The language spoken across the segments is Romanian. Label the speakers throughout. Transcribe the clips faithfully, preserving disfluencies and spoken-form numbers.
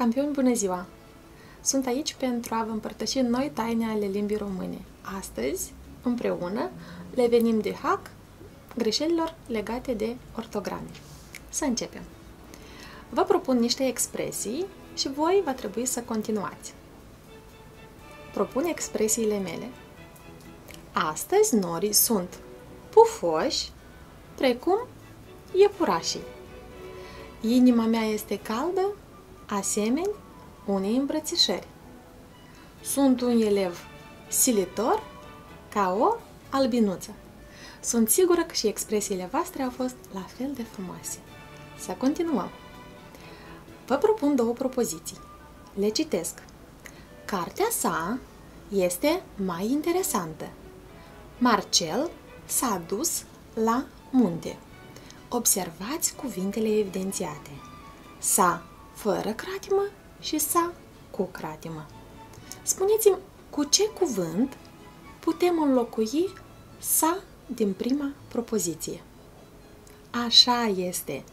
Speaker 1: Campioni, bună ziua! Sunt aici pentru a vă împărtăși noi taine ale limbii române. Astăzi, împreună, le venim de hack greșelilor legate de ortograme. Să începem! Vă propun niște expresii și voi va trebui să continuați. Propun expresiile mele. Astăzi norii sunt pufoși, precum iepurașii. Inima mea este caldă, asemeni unei îmbrățișări. Sunt un elev silitor ca o albinuță. Sunt sigură că și expresiile voastre au fost la fel de frumoase. Să continuăm. Vă propun două propoziții. Le citesc. Cartea sa este mai interesantă. Marcel s-a dus la munte. Observați cuvintele evidențiate. Sa fără cratimă și sa cu cratimă. Spuneți-mi cu ce cuvânt putem înlocui sa din prima propoziție. Așa este.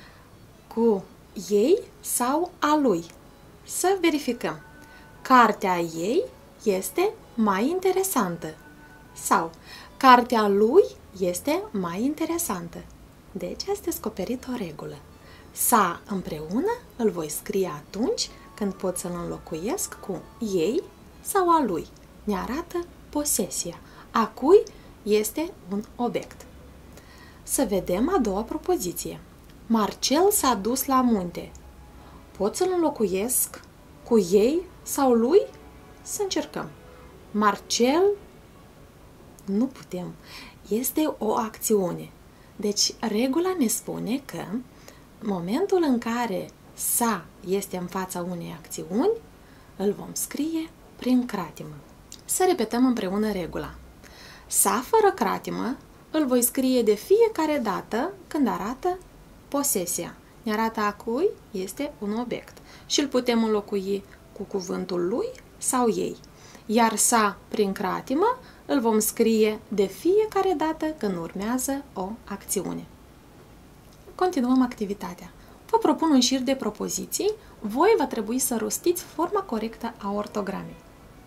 Speaker 1: Cu ei sau a lui. Să verificăm. Cartea ei este mai interesantă. Sau cartea lui este mai interesantă. Deci ați descoperit o regulă. Sa împreună îl voi scrie atunci când pot să-l înlocuiesc cu ei sau a lui. Ne arată posesia. A cui este un obiect. Să vedem a doua propoziție. Marcel s-a dus la munte. Pot să-l înlocuiesc cu ei sau lui? Să încercăm. Marcel nu putem. Este o acțiune. Deci, regula ne spune că în momentul în care sa este în fața unei acțiuni, îl vom scrie prin cratimă. Să repetăm împreună regula. Sa fără cratimă îl voi scrie de fiecare dată când arată posesia. Ne arată a cui este un obiect. Și îl putem înlocui cu cuvântul lui sau ei. Iar sa prin cratimă îl vom scrie de fiecare dată când urmează o acțiune. Continuăm activitatea. Vă propun un șir de propoziții. Voi va trebui să rostiți forma corectă a ortogramei.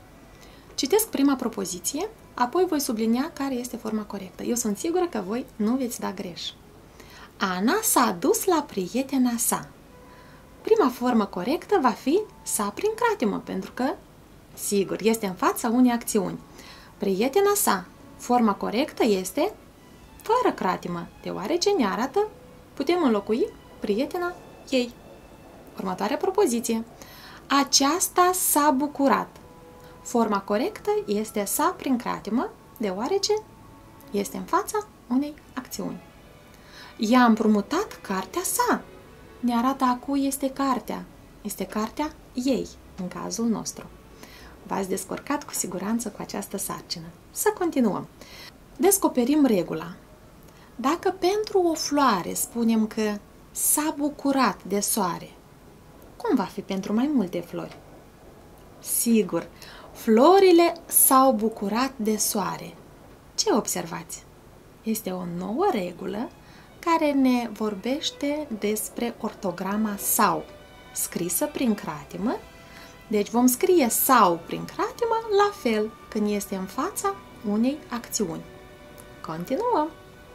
Speaker 1: Citesc prima propoziție, apoi voi sublinia care este forma corectă. Eu sunt sigură că voi nu veți da greș. Ana s-a dus la prietena sa. Prima formă corectă va fi sa prin cratimă, pentru că, sigur, este în fața unei acțiuni. Prietena sa. Forma corectă este fără cratimă, deoarece ne arată, putem înlocui prietena ei. Următoarea propoziție. Aceasta s-a bucurat. Forma corectă este sa prin cratimă, deoarece este în fața unei acțiuni. I-a împrumutat cartea sa. Ne arată a cui este cartea. Este cartea ei, în cazul nostru. V-ați descurcat cu siguranță cu această sarcină. Să continuăm. Descoperim regula. Dacă pentru o floare spunem că s-a bucurat de soare, cum va fi pentru mai multe flori? Sigur, florile s-au bucurat de soare. Ce observați? Este o nouă regulă care ne vorbește despre ortograma sau, scrisă prin cratimă. Deci vom scrie sau prin cratimă la fel când este în fața unei acțiuni. Continuăm.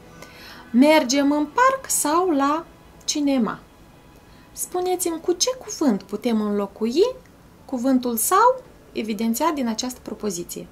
Speaker 1: Mergem în parc sau la cinema. Spuneți-mi cu ce cuvânt putem înlocui cuvântul sau evidențiat din această propoziție.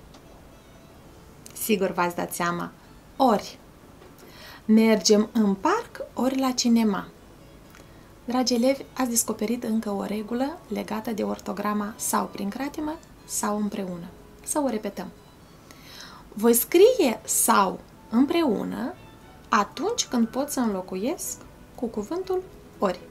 Speaker 1: Sigur v-ați dat seama. Ori. Mergem în parc ori la cinema. Dragi elevi, ați descoperit încă o regulă legată de ortograma sau prin cratimă sau împreună. Să o repetăm. Voi scrie sau împreună atunci când pot să înlocuiesc cu cuvântul ori.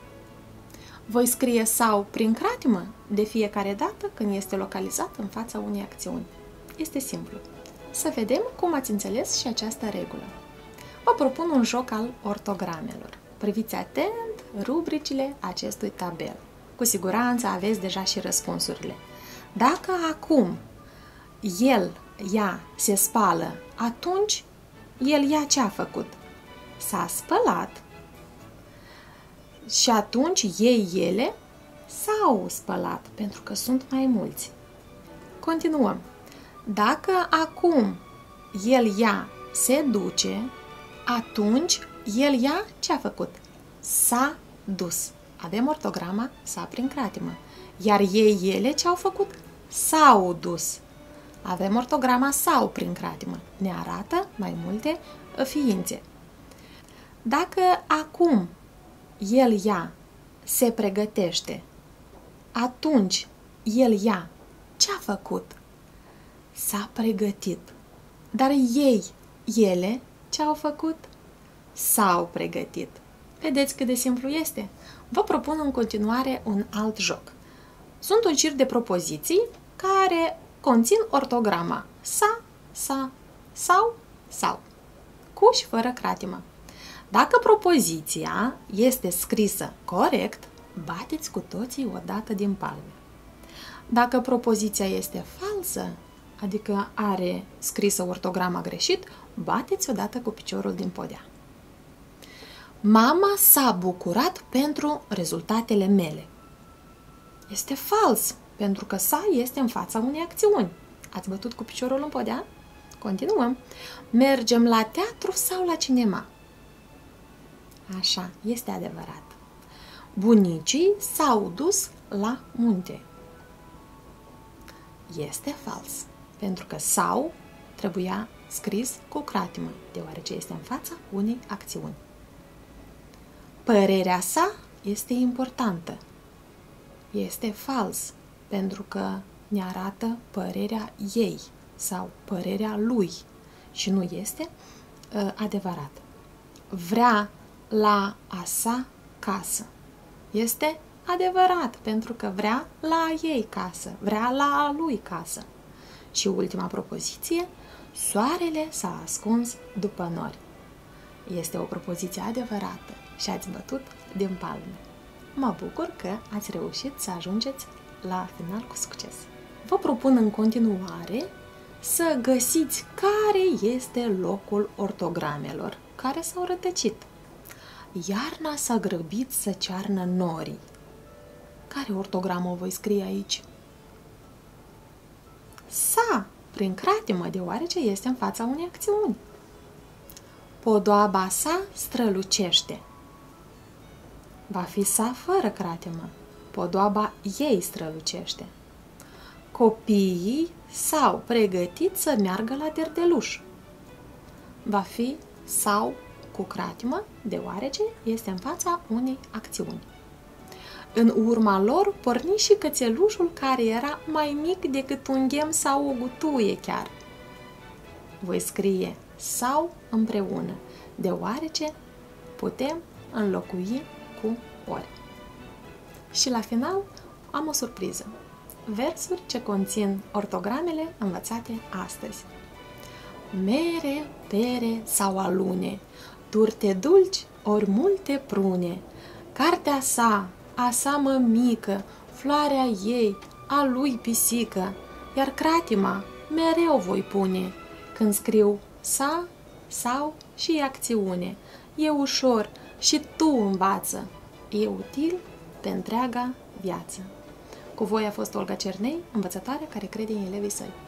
Speaker 1: Voi scrie sau prin cratimă de fiecare dată când este localizat în fața unei acțiuni. Este simplu. Să vedem cum ați înțeles și această regulă. Vă propun un joc al ortogramelor. Priviți atent rubricile acestui tabel. Cu siguranță aveți deja și răspunsurile. Dacă acum el, ea se spală, atunci el, ea ce a făcut? S-a spălat. Și atunci ei, ele s-au spălat, pentru că sunt mai mulți. Continuăm. Dacă acum el, ea se duce, atunci el, ea ce a făcut? S-a dus. Avem ortograma s-a prin cratimă. Iar ei, ele ce au făcut? S-au dus. Avem ortograma sau prin cratimă. Ne arată mai multe ființe. Dacă acum el, ea se pregătește, atunci el, ea ce a făcut? S-a pregătit. Dar ei, ele ce au făcut? S-au pregătit. Vedeți cât de simplu este? Vă propun în continuare un alt joc. Sunt un șir de propoziții care conțin ortograma sa, sa, sau, sau, cu și fără cratimă. Dacă propoziția este scrisă corect, bateți cu toții o dată din palme. Dacă propoziția este falsă, adică are scrisă ortograma greșit, bateți o dată cu piciorul din podea. Mama s-a bucurat pentru rezultatele mele. Este fals, pentru că sa este în fața unei acțiuni. Ați bătut cu piciorul în podea? Continuăm. Mergem la teatru sau la cinema? Așa, este adevărat. Bunicii s-au dus la munte. Este fals, pentru că sau trebuia scris cu cratimă, deoarece este în fața unei acțiuni. Părerea sa este importantă. Este fals, pentru că ne arată părerea ei sau părerea lui și nu este uh, adevărat. Vrea la a sa casă. Este adevărat, pentru că vrea la a ei casă, vrea la a lui casă. Și ultima propoziție, soarele s-a ascuns după nori. Este o propoziție adevărată și ați bătut din palme. Mă bucur că ați reușit să ajungeți la final cu succes. Vă propun în continuare să găsiți care este locul ortogramelor care s-au rătăcit. Iarna s-a grăbit să cearnă norii. Care ortogramă o voi scrie aici? Sa, prin cratimă, deoarece este în fața unei acțiuni. Podoaba sa strălucește. Va fi sa fără cratimă. Podoaba ei strălucește. Copiii s-au pregătit să meargă la derdeluș. Va fi sau cu cratimă, deoarece este în fața unei acțiuni. În urma lor porni și cățelușul care era mai mic decât un ghem sau o gutuie chiar. Voi scrie sau împreună, deoarece putem înlocui cu ori. Și la final am o surpriză. Versuri ce conțin ortogramele învățate astăzi. Mere, pere sau alune, turte dulci ori multe prune, cartea sa, a sa mămică, floarea ei, a lui pisică, iar cratima mereu voi pune când scriu sa, sau și acțiune. E ușor și tu învață. E util pe întreaga viață. Cu voi a fost Olga Cernei, învățătoare care crede în elevii săi.